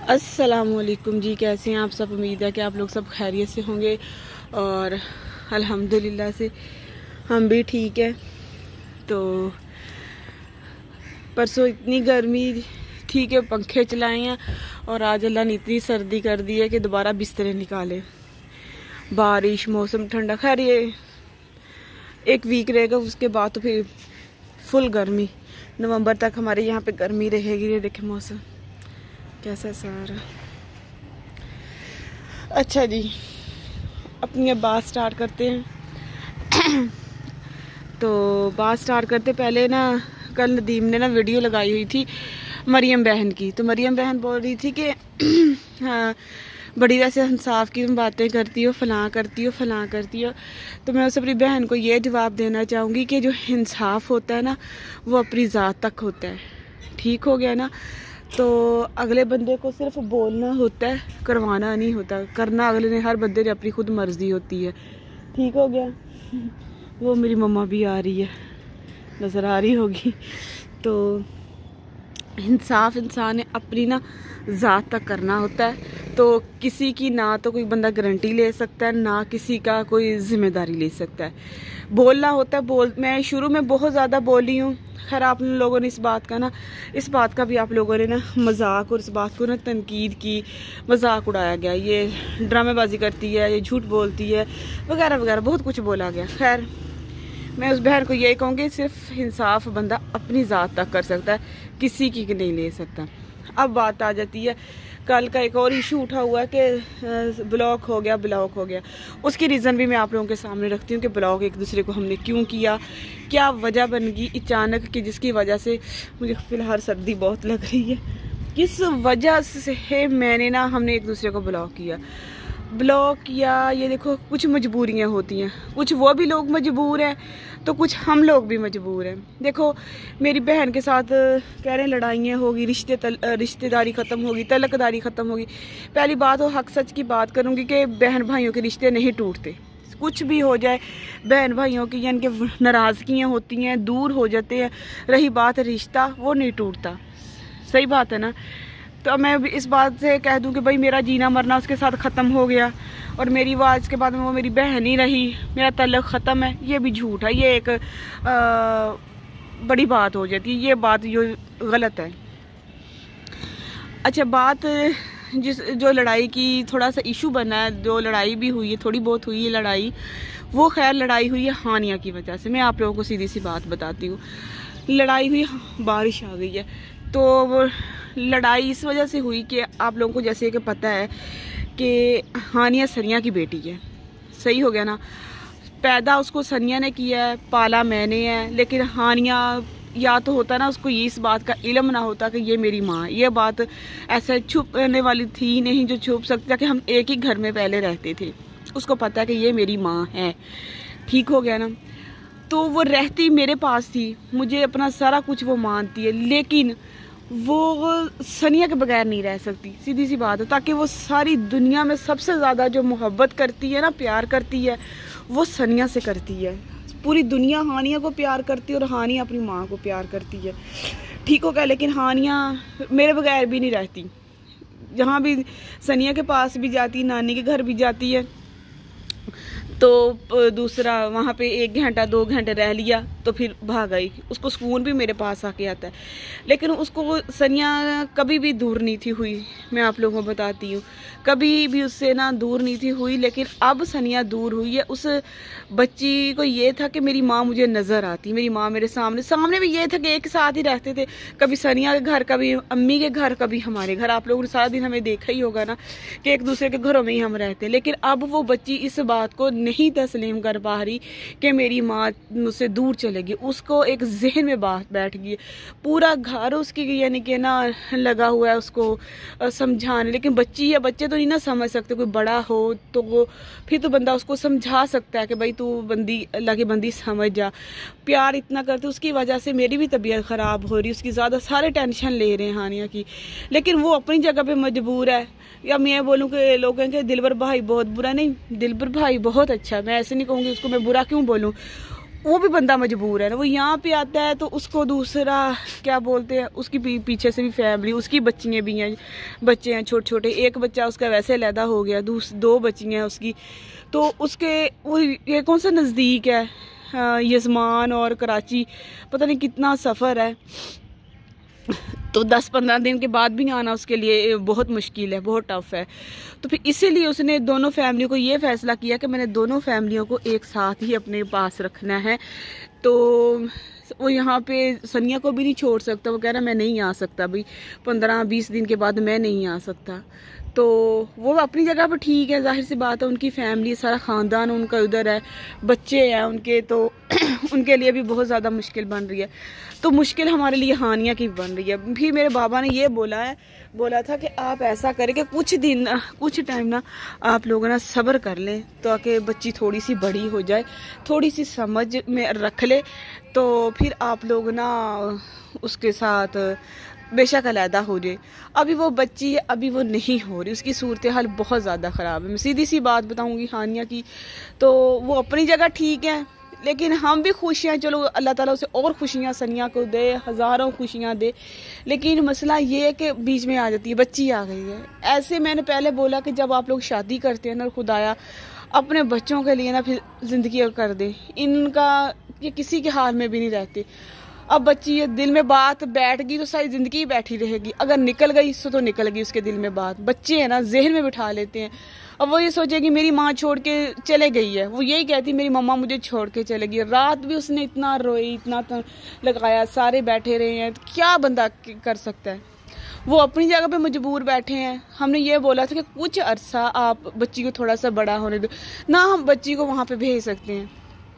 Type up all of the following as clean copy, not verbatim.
अस्सलामुअलैकुम जी, कैसे हैं आप सब। उम्मीद है कि आप लोग सब खैरियत से होंगे और अल्हम्दुलिल्लाह से हम भी ठीक है। तो परसों इतनी गर्मी थी कि पंखे चलाए हैं और आज अल्लाह ने इतनी सर्दी कर दी है कि दोबारा बिस्तरे निकाले। बारिश, मौसम ठंडा, खैर ये एक वीक रहेगा, उसके बाद तो फिर फुल गर्मी। नवंबर तक हमारे यहाँ पे गर्मी रहेगी। ये देखें मौसम कैसा सारा। अच्छा जी, अपनी अब बात स्टार्ट करते हैं। तो बात स्टार्ट करते पहले ना, कल नदीम ने ना वीडियो लगाई हुई थी मरियम बहन की। तो मरियम बहन बोल रही थी कि हाँ, बड़ी वैसे इंसाफ की बातें करती हो, फलां करती हो, फलां करती हो। तो मैं उस अपनी बहन को ये जवाब देना चाहूँगी कि जो इंसाफ होता है ना, वो अपनी ज़ात तक होता है। ठीक हो गया ना। तो अगले बंदे को सिर्फ बोलना होता है, करवाना नहीं होता। करना अगले ने, हर बंदे ने अपनी खुद मर्जी होती है। ठीक हो गया। वो मेरी मम्मा भी आ रही है, नज़र आ रही होगी। तो इंसाफ इंसान ने अपनी ना ज़ात तक करना होता है। तो किसी की ना तो कोई बंदा गारंटी ले सकता है, ना किसी का कोई जिम्मेदारी ले सकता है। बोलना होता है। मैं शुरू में बहुत ज़्यादा बोली हूँ। खैर आप लोगों ने इस बात का भी आप लोगों ने ना मजाक और इस बात को ना तनकीद की, मजाक उड़ाया गया, ये ड्रामेबाजी करती है, ये झूठ बोलती है, वगैरह वगैरह बहुत कुछ बोला गया। खैर मैं उस बहन को यही कहूँगी, सिर्फ इंसाफ बंदा अपनी ज़ात तक कर सकता है, किसी की नहीं ले सकता। अब बात आ जाती है, कल का एक और इशू उठा हुआ है कि ब्लॉक हो गया। उसकी रीज़न भी मैं आप लोगों के सामने रखती हूँ कि ब्लॉक एक दूसरे को हमने क्यों किया, क्या वजह बन गई अचानक की, जिसकी वजह से मुझे फ़िलहाल सर्दी बहुत लग रही है। किस वजह से हमने एक दूसरे को ब्लॉक किया। ये देखो, कुछ मजबूरियाँ होती हैं, कुछ वो भी लोग मजबूर हैं तो कुछ हम लोग भी मजबूर हैं। देखो मेरी बहन के साथ कह रहे हैं लड़ाइयाँ होगी, रिश्तेदारी ख़त्म होगी, तलकदारी ख़त्म होगी। पहली बात हो, हक सच की बात करूँगी कि बहन भाइयों के रिश्ते नहीं टूटते। कुछ भी हो जाए, बहन भाइयों की यानी कि नाराज़गियाँ होती हैं, दूर हो जाते हैं। रही बात रिश्ता, वो नहीं टूटता। सही बात है ना। तो मैं इस बात से कह दूं कि भाई मेरा जीना मरना उसके साथ ख़त्म हो गया और मेरी आवाज़ के बाद में वो मेरी बहन ही रही, मेरा तल्लक ख़त्म है, ये भी झूठ है। ये एक बड़ी बात हो जाती है। ये बात जो गलत है। अच्छा, बात जो लड़ाई की थोड़ा सा इशू बना है, जो लड़ाई भी हुई है, थोड़ी बहुत हुई है लड़ाई, वो खैर लड़ाई हुई है हानिया की वजह से। मैं आप लोगों को सीधी सी बात बताती हूँ। लड़ाई हुई, बारिश आ गई है, तो वो लड़ाई इस वजह से हुई कि आप लोगों को जैसे कि पता है कि हानिया सनिया की बेटी है। सही हो गया ना। पैदा उसको सनिया ने किया है, पाला मैंने है। लेकिन हानिया या तो होता ना, उसको ये इस बात का इल्म ना होता कि ये मेरी माँ। ये बात ऐसे छुपने वाली थी नहीं जो छुप सकती था, कि हम एक ही घर में पहले रहते थे। उसको पता है कि ये मेरी माँ है। ठीक हो गया ना। तो वो रहती मेरे पास थी, मुझे अपना सारा कुछ वो मानती है, लेकिन वो सनिया के बगैर नहीं रह सकती। सीधी सी बात है। ताकि वो सारी दुनिया में सबसे ज़्यादा जो मोहब्बत करती है ना, प्यार करती है, वो सनिया से करती है। पूरी दुनिया हानिया को प्यार करती है और हानिया अपनी माँ को प्यार करती है। ठीक हो गया। लेकिन हानिया मेरे बगैर भी नहीं रहती। जहाँ भी सनिया के पास भी जाती, नानी के घर भी जाती है, तो दूसरा वहाँ पे 1 घंटा 2 घंटे रह लिया तो फिर भाग आई। उसको सुकून भी मेरे पास आके आता है। लेकिन उसको सनिया कभी भी दूर नहीं थी हुई। मैं आप लोगों को बताती हूँ, कभी भी उससे ना दूर नहीं थी हुई। लेकिन अब सनिया दूर हुई है। उस बच्ची को ये था कि मेरी माँ मुझे नज़र आती, मेरी माँ मेरे सामने भी ये था कि एक साथ ही रहते थे। कभी सनिया के घर, कभी अम्मी के घर, कभी हमारे घर। आप लोगों ने सारा दिन हमें देखा ही होगा ना कि एक दूसरे के घरों में ही हम रहते हैं। लेकिन अब वो बच्ची इस बात को नहीं तस्लीम कर पा रही कि मेरी माँ मुझसे दूर चलेगी। उसको एक जहन में बात बैठ गई। पूरा घर उसकी यानी कि ना लगा हुआ है उसको समझाने। लेकिन बच्ची है, बच्चे तो नहीं ना समझ सकते। कोई बड़ा हो तो वो फिर तो बंदा उसको समझा सकता है कि भाई तू बंदी, अल्लाह की बंदी समझ जा। प्यार इतना करते, उसकी वजह से मेरी भी तबीयत ख़राब हो रही, उसकी ज़्यादा सारे टेंशन ले रहे हैं हानिया की। लेकिन वो अपनी जगह पे मजबूर है। या मैं बोलूँ कि लोग कहेंगे दिलबर भाई बहुत बुरा, नहीं, दिलबर भाई बहुत अच्छा। मैं ऐसे नहीं कहूँगी उसको, मैं बुरा क्यों बोलूँ। वो भी बंदा मजबूर है ना, वो यहाँ पे आता है तो उसको दूसरा क्या बोलते हैं, उसकी पीछे से भी फैमिली, उसकी बच्चियाँ भी हैं, बच्चे हैं छोटे छोटे, एक बच्चा उसका वैसे लैदा हो गया, दो बच्चियाँ हैं उसकी, तो उसके वो ये कौन सा नज़दीक है, यजमान और कराची, पता नहीं कितना सफ़र है, तो 10-15 दिन के बाद भी आना उसके लिए बहुत मुश्किल है, बहुत टफ है। तो फिर इसीलिए उसने दोनों फैमिलियों को ये फ़ैसला किया कि मैंने दोनों फैमिलियों को एक साथ ही अपने पास रखना है। तो वो यहाँ पे सनिया को भी नहीं छोड़ सकता, वो कह रहा मैं नहीं आ सकता भाई, 15-20 दिन के बाद मैं नहीं आ सकता। तो वो अपनी जगह पर ठीक है, जाहिर सी बात है, उनकी फैमिली सारा ख़ानदान उनका उधर है, बच्चे हैं उनके, तो उनके लिए भी बहुत ज़्यादा मुश्किल बन रही है। तो मुश्किल हमारे लिए हानिया की बन रही है। फिर मेरे बाबा ने ये बोला था कि आप ऐसा करें कि कुछ टाइम ना आप लोग ना सब्र कर लें, ताकि बच्ची थोड़ी सी बड़ी हो जाए, थोड़ी सी समझ में रख ले, तो फिर आप लोग ना उसके साथ बेशक अलहदा हो जाए। अभी वो बच्ची है, अभी वो नहीं हो रही, उसकी सूरत हाल बहुत ज़्यादा ख़राब है। मैं सीधी सी बात बताऊंगी हानिया की, तो वो अपनी जगह ठीक है, लेकिन हम भी खुशियाँ, चलो अल्लाह ताला उसे और खुशियाँ सनिया को दे, हज़ारों खुशियाँ दे, लेकिन मसला ये है कि बीच में आ जाती है, बच्ची आ गई है। ऐसे मैंने पहले बोला कि जब आप लोग शादी करते हैं ना, खुदाया अपने बच्चों के लिए ना फिर ज़िंदगी कर दे, इनका ये किसी के हाल में भी नहीं रहते। अब बच्ची ये दिल में बात बैठ गई तो सारी ज़िंदगी ही बैठी रहेगी, अगर निकल गई तो निकल गई उसके दिल में बात। बच्चे हैं ना, जहन में बिठा लेते हैं। अब वो ये सोचेगी मेरी माँ छोड़ के चले गई है, वो यही कहती मेरी मम्मा मुझे छोड़ के चले गई। रात भी उसने इतना रोई, इतना लगाया, सारे बैठे रहे हैं, तो क्या बंदा कर सकता है। वो अपनी जगह पे मजबूर बैठे हैं। हमने ये बोला था कि कुछ अरसा आप बच्ची को थोड़ा सा बड़ा होने दो ना, हम बच्ची को वहाँ पे भेज सकते हैं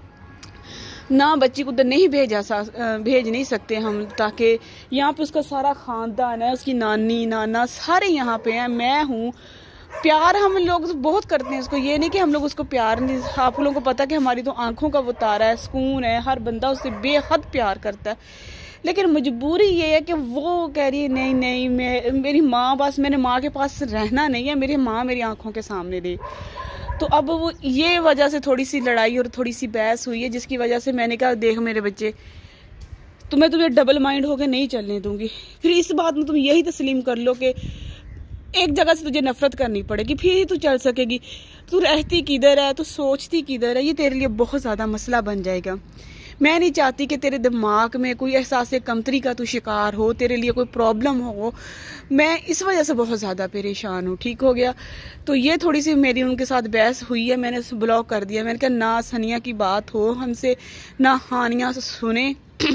ना, बच्ची को उधर नहीं भेज नहीं सकते हम, ताकि यहाँ पे उसका सारा ख़ानदान है, उसकी नानी नाना सारे यहाँ पे हैं, मैं हूँ। प्यार हम लोग बहुत करते हैं उसको, ये नहीं कि हम लोग उसको प्यार नहीं, आप लोगों को पता कि हमारी तो आंखों का वो तारा है, सुकून है, हर बंदा उससे बेहद प्यार करता है। लेकिन मजबूरी ये है कि वो कह रही है नहीं नहीं, मेरी माँ, बस मैंने माँ के पास रहना नहीं है, मेरी माँ मेरी आंखों के सामने रही। तो अब वो ये वजह से थोड़ी सी लड़ाई और थोड़ी सी बहस हुई है, जिसकी वजह से मैंने कहा देख मेरे बच्चे, तो मैं तुम्हें डबल माइंड होके नहीं चलने दूंगी। फिर इस बात में तुम यही तस्लीम कर लो कि एक जगह से तुझे नफरत करनी पड़ेगी, फिर ही तू चल सकेगी। तू रहती किधर है, तू सोचती किधर है, ये तेरे लिए बहुत ज़्यादा मसला बन जाएगा। मैं नहीं चाहती कि तेरे दिमाग में कोई एहसास कमतरी का तू शिकार हो, तेरे लिए कोई प्रॉब्लम हो। मैं इस वजह से बहुत ज़्यादा परेशान हूँ। ठीक हो गया, तो ये थोड़ी सी मेरी उनके साथ बहस हुई है, मैंने उसे ब्लॉक कर दिया। मैंने कहा ना सनिया की बात हो हमसे, ना हानिया से सुने।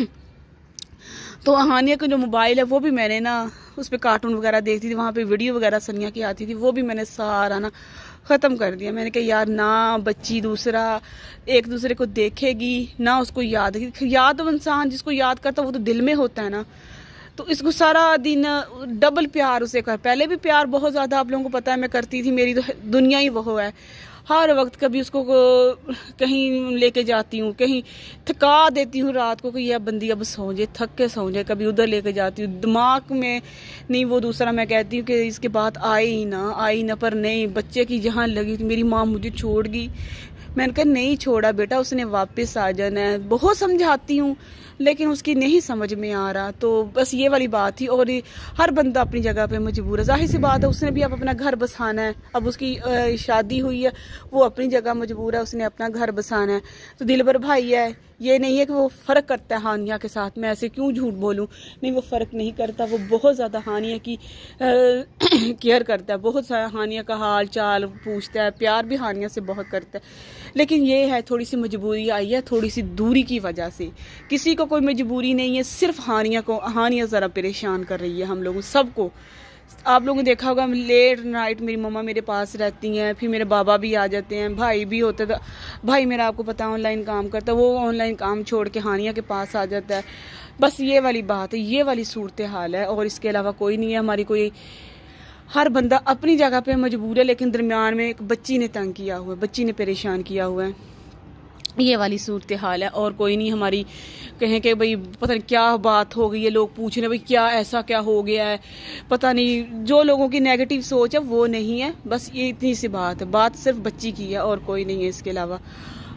तो हानिया का जो मोबाइल है वो भी मैंने ना उस पर कार्टून वगैरह देखती थी, वहाँ पे वीडियो वगैरह सनिया की आती थी, वो भी मैंने सारा ना ख़त्म कर दिया। मैंने कहा यार ना बच्ची दूसरा एक दूसरे को देखेगी ना, उसको याद तो इंसान जिसको याद करता वो तो दिल में होता है ना, तो इसको सारा दिन डबल प्यार उसे कर। पहले भी प्यार बहुत ज़्यादा आप लोगों को पता है मैं करती थी, मेरी तो दुनिया ही वो है। हर वक्त कभी उसको कहीं लेके जाती हूँ, कहीं थका देती हूँ रात को कि यह बंदी अब सो जाए, थक के सो जाए, कभी उधर लेके जाती हूँ। दिमाग में नहीं वो दूसरा, मैं कहती हूँ कि इसके बाद आई ही ना, पर नहीं, बच्चे की जहाँ लगी थी मेरी माँ मुझे छोड़ गई। मैंने कहा नहीं छोड़ा बेटा, उसने वापस आ जाना है। बहुत समझाती हूँ लेकिन उसकी नहीं समझ में आ रहा। तो बस ये वाली बात थी। और हर बंदा अपनी जगह पे मजबूर है, जाहिर सी बात है, उसने भी अब अपना घर बसाना है। अब उसकी शादी हुई है, वो अपनी जगह मजबूर है, उसने अपना घर बसाना है। तो दिलबर भाई है, ये नहीं है कि वो फ़र्क करता है हानिया के साथ, मैं ऐसे क्यों झूठ बोलूं, नहीं वो फ़र्क नहीं करता। वो बहुत ज़्यादा हानिया की केयर करता है, बहुत सारा हानिया का हाल चाल पूछता है, प्यार भी हानिया से बहुत करता है। लेकिन ये है थोड़ी सी मजबूरी आई है, थोड़ी सी दूरी की वजह से। किसी को कोई मजबूरी नहीं है, सिर्फ हानिया ज़रा परेशान कर रही है हम लोगों सबको। आप लोगों ने देखा होगा लेट नाइट मेरी मम्मा मेरे पास रहती हैं, फिर मेरे बाबा भी आ जाते हैं, भाई भी होता था। भाई मेरा आपको पता है ऑनलाइन काम करता है, वो ऑनलाइन काम छोड़ के हानिया के पास आ जाता है। बस ये वाली बात है, ये वाली सूरत हाल है, और इसके अलावा कोई नहीं है हमारी। कोई हर बंदा अपनी जगह पे मजबूर है, लेकिन दरमियान में एक बच्ची ने तंग किया हुआ है, बच्ची ने परेशान किया हुआ है, ये वाली सूरत हाल है। और कोई नहीं हमारी कहें कि भाई पता नहीं क्या बात हो गई है, लोग पूछ रहे भाई क्या ऐसा क्या हो गया है, पता नहीं। जो लोगों की नेगेटिव सोच है वो नहीं है, बस ये इतनी सी बात है, बात सिर्फ बच्ची की है और कोई नहीं है इसके अलावा।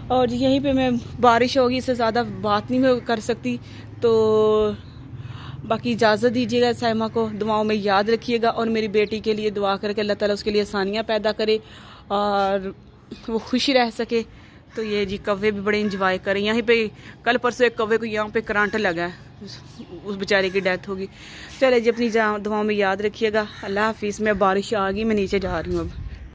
और यहीं पे मैं बारिश होगी, इससे ज़्यादा बात नहीं मैं कर सकती, तो बाकी इजाज़त दीजिएगा। साइमा को दुआओं में याद रखिएगा और मेरी बेटी के लिए दुआ करके अल्लाह ताला उसके लिए आसानियाँ पैदा करे और वो खुश रह सके। तो ये जी कौवे भी बड़े इंजॉय करें। यहाँ पे कल परसों एक कौवे को यहाँ पे करंट लगा है, उस बेचारे की डेथ होगी। चले जी, अपनी दुआओं में याद रखिएगा। अल्लाह हाफिज़। मैं बारिश आ गई, मैं नीचे जा रही हूँ अब।